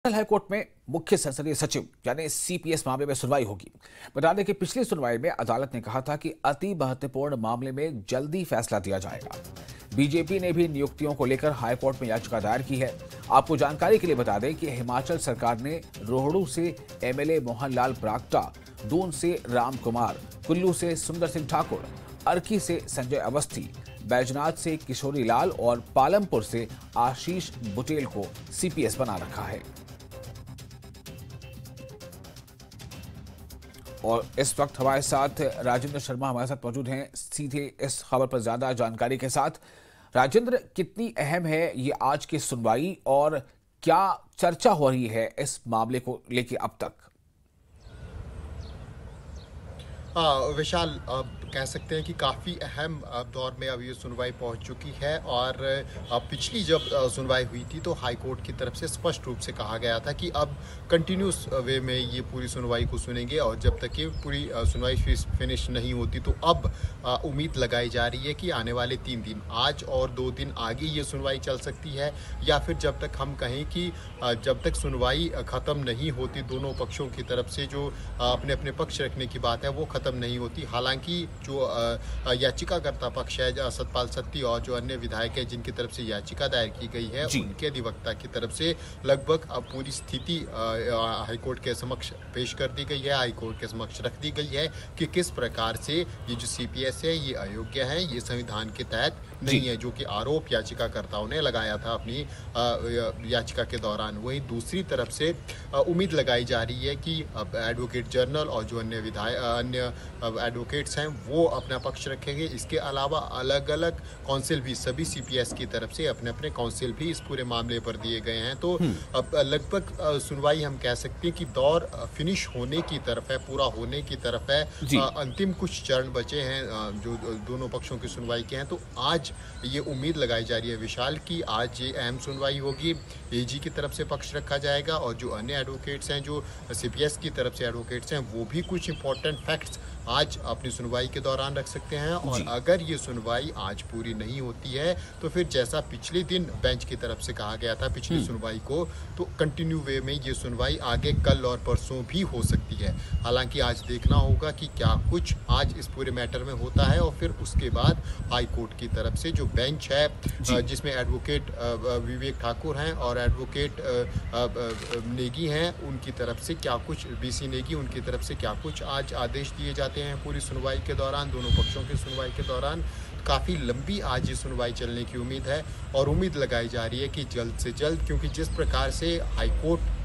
High court में मुख्य संसदीय सचिव यानी सीपीएस मामले में सुनवाई होगी। बता दें कि पिछली सुनवाई में अदालत ने कहा था कि अति महत्वपूर्ण मामले में जल्दी फैसला दिया जाएगा। बीजेपी ने भी नियुक्तियों को लेकर हाईकोर्ट में याचिका दायर की है। आपको जानकारी के लिए बता दें कि हिमाचल सरकार ने रोहड़ू से एमएलए मोहनलाल ब्राक्टा, दून से राम कुमार, कुल्लू से सुंदर सिंह ठाकुर, अर्की से संजय अवस्थी, बैजनाथ से किशोरी लाल और पालमपुर से आशीष बुटेल को सीपीएस बना रखा है। और इस वक्त हमारे साथ राजेंद्र शर्मा हमारे साथ मौजूद हैं सीधे इस खबर पर ज्यादा जानकारी के साथ। राजेंद्र, कितनी अहम है ये आज की सुनवाई और क्या चर्चा हो रही है इस मामले को लेकर अब तक? विशाल, कह सकते हैं कि काफ़ी अहम दौर में अब ये सुनवाई पहुंच चुकी है। और पिछली जब सुनवाई हुई थी तो हाई कोर्ट की तरफ से स्पष्ट रूप से कहा गया था कि अब कंटिन्यूस वे में ये पूरी सुनवाई को सुनेंगे और जब तक ये पूरी सुनवाई फिनिश नहीं होती तो अब उम्मीद लगाई जा रही है कि आने वाले 3 दिन, आज और 2 दिन आगे ये सुनवाई चल सकती है, या फिर जब तक हम कहें कि जब तक सुनवाई ख़त्म नहीं होती, दोनों पक्षों की तरफ से जो अपने अपने पक्ष रखने की बात है वो ख़त्म नहीं होती। हालांकि जो याचिकाकर्ता पक्ष है सतपाल सत्ती और जो अन्य विधायक है जिनकी तरफ से याचिका दायर की गई है, उनके अधिवक्ता की तरफ से लगभग अब पूरी स्थिति हाईकोर्ट के समक्ष पेश कर दी गई है, हाईकोर्ट के समक्ष रख दी गई है कि किस प्रकार से ये जो सीपीएस है ये अयोग्य है, ये संविधान के तहत नहीं है, जो कि आरोप याचिकाकर्ताओं ने लगाया था अपनी याचिका के दौरान। वहीं दूसरी तरफ से उम्मीद लगाई जा रही है कि एडवोकेट जनरल और जो अन्य एडवोकेट्स हैं वो अपना पक्ष रखेंगे। इसके अलावा अलग अलग काउंसिल भी, सभी सीपीएस की तरफ से अपने अपने काउंसिल भी इस पूरे मामले पर दिए गए हैं। तो अब लगभग सुनवाई हम कह सकते हैं कि दौर फिनिश होने की तरफ है, पूरा होने की तरफ है। अंतिम कुछ चरण बचे हैं जो दोनों पक्षों की सुनवाई के हैं। तो आज ये उम्मीद लगाई जा रही है विशाल कि आज ये अहम सुनवाई होगी, एजी की तरफ से पक्ष रखा जाएगा और जो अन्य एडवोकेट्स हैं, जो सीपीएस की तरफ से एडवोकेट्स हैं, वो भी कुछ इंपॉर्टेंट फैक्ट्स आज अपनी सुनवाई के दौरान रख सकते हैं। और अगर ये सुनवाई आज पूरी नहीं होती है तो फिर जैसा पिछले दिन बेंच की तरफ से कहा गया था पिछली सुनवाई को, तो कंटिन्यू वे में ये सुनवाई आगे कल और परसों भी हो सकती है। हालांकि आज देखना होगा कि क्या कुछ आज इस पूरे मैटर में होता है और फिर उसके बाद हाई कोर्ट की तरफ से जो बेंच है जिसमें एडवोकेट विवेक ठाकुर हैं और एडवोकेट नेगी हैं, उनकी तरफ से क्या कुछ, बीसी नेगी, उनकी तरफ से क्या कुछ आज आदेश दिए जाते हैं पूरी सुनवाई के दौरान, दोनों पक्षों की सुनवाई के दौरान। काफ़ी लंबी आज ये सुनवाई चलने की उम्मीद है और उम्मीद लगाई जा रही है कि जल्द से जल्द, क्योंकि जिस प्रकार से हाईकोर्ट